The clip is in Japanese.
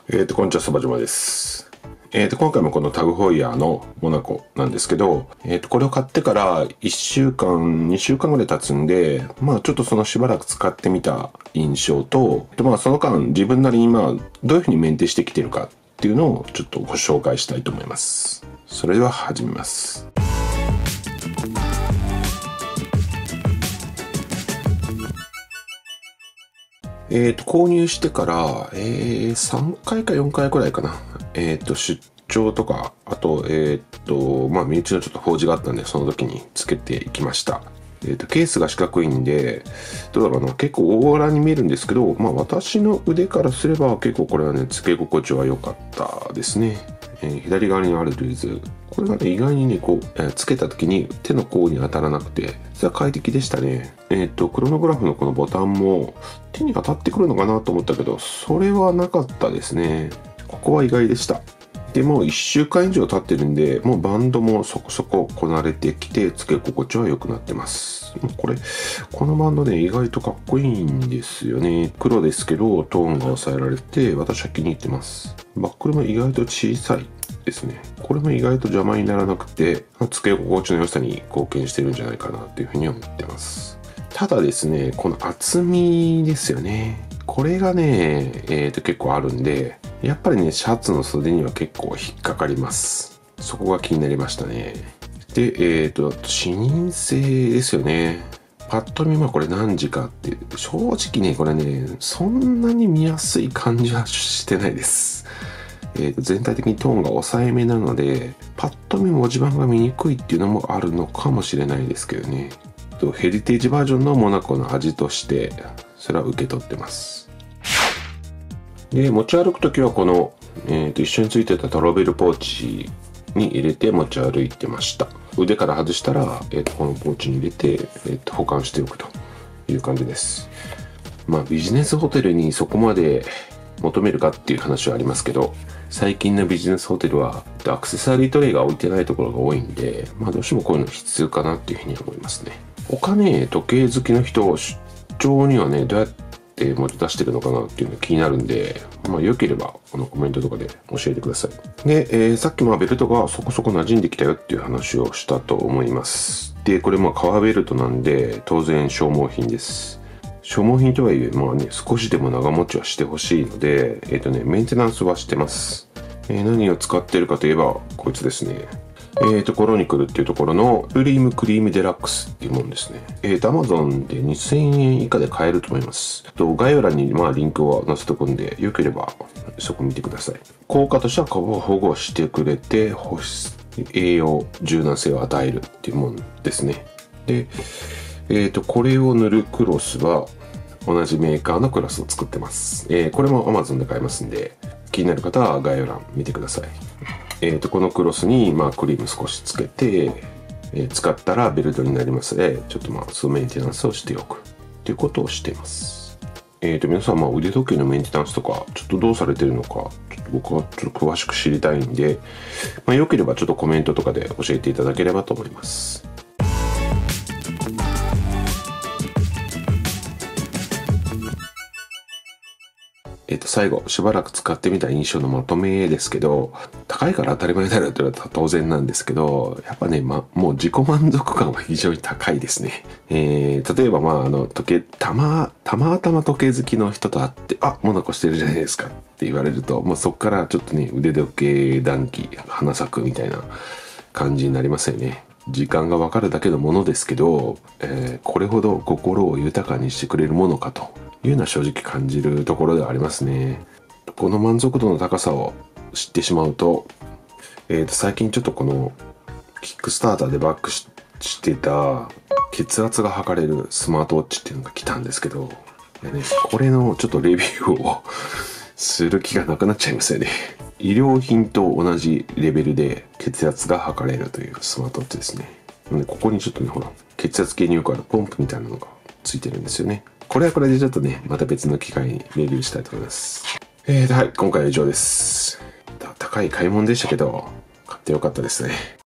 こんにちは、そばじまです。今回もこのタグホイヤーのモナコなんですけど、これを買ってから1週間、2週間ぐらい経つんで、ちょっとそのしばらく使ってみた印象と、その間自分なりにどういうふうにメンテしてきてるかっていうのをちょっとご紹介したいと思います。それでは始めます。購入してから、3回か4回くらいかな。出張とか、あと、身内のちょっと法事があったんで、その時につけていきました。ケースが四角いんで、どうだろうな、結構大柄に見えるんですけど、私の腕からすれば結構これはね、付け心地は良かったですね。左側にあるルーズ。これがね、意外にね、つけた時に手の甲に当たらなくて、それは快適でしたね。クロノグラフのこのボタンも手に当たってくるのかなと思ったけど、それはなかったですね。ここは意外でした。でもう1週間以上経ってるんで、もうバンドもそこそここなれてきて、付け心地は良くなってます。このバンドね、意外とかっこいいんですよね。黒ですけど、トーンが抑えられて、私は気に入ってます。バックルも意外と小さいですね。これも意外と邪魔にならなくて、付け心地の良さに貢献してるんじゃないかなというふうに思ってます。ただですね、この厚みですよね。これがね、結構あるんで、やっぱりね、シャツの袖には結構引っかかります。そこが気になりましたね。で、視認性ですよね。パッと見これ何時かって、正直ね、これね、そんなに見やすい感じはしてないです。全体的にトーンが抑えめなので、パッと見文字盤が見にくいっていうのもあるのかもしれないですけどね。ヘリテージバージョンのモナコの味として、それは受け取ってます。で、持ち歩くときはこの、一緒についてたトラベルポーチに入れて持ち歩いてました。腕から外したら、このポーチに入れて、保管しておくという感じです。ビジネスホテルにそこまで求めるかっていう話はありますけど、最近のビジネスホテルはアクセサリートレイが置いてないところが多いんで、どうしてもこういうの必要かなっていうふうに思いますね。他ね、時計好きの人、出張にはね、どうやって持ち出してるのかなっていうのが気になるんで、良ければこのコメントとかで教えてください。で、さっきベルトがそこそこ馴染んできたよっていう話をしたと思います。で、これ革ベルトなんで、当然消耗品です。消耗品とはいえ、少しでも長持ちはしてほしいので、メンテナンスはしてます。何を使ってるかといえば、こいつですね。コロニクルっていうところのクリームデラックスっていうもんですね。Amazon で2000円以下で買えると思います。概要欄にリンクを載せておくんで、よければそこ見てください。効果としては皮を保護してくれて、保湿、栄養、柔軟性を与えるっていうもんですね。で、これを塗るクロスは同じメーカーのクロスを作ってます。これも Amazon で買えますんで、気になる方は概要欄見てください。このクロスにクリーム少しつけて、使ったらベルトになりますので、ちょっとそのメンテナンスをしておくということをしています。皆さん腕時計のメンテナンスとかちょっとどうされてるのか、ちょっと僕はちょっと詳しく知りたいんで、よければちょっとコメントとかで教えていただければと思います。最後、しばらく使ってみた印象のまとめですけど、高いから当たり前だろうと言われたら当然なんですけど、やっぱね、もう自己満足感は非常に高いですね。例えば、時計、たまたま時計好きの人と会って、モナコしてるじゃないですかって言われると、そっからちょっとね、腕時計談義、花咲くみたいな感じになりますよね。時間がわかるだけのものですけど、これほど心を豊かにしてくれるものかというのは正直感じるところではありますね。この満足度の高さを知ってしまうと、最近ちょっとこのキックスターターでバックしてた血圧が測れるスマートウォッチっていうのが来たんですけど、これのちょっとレビューをする気がなくなっちゃいますよね。医療品と同じレベルで血圧が測れるというスマートウォッチですね。ここにちょっとね、ほら、血圧計によくあるポンプみたいなのがついてるんですよね。これはこれでちょっとね、また別の機会にレビューしたいと思います。はい、今回は以上です。高い買い物でしたけど、買ってよかったですね。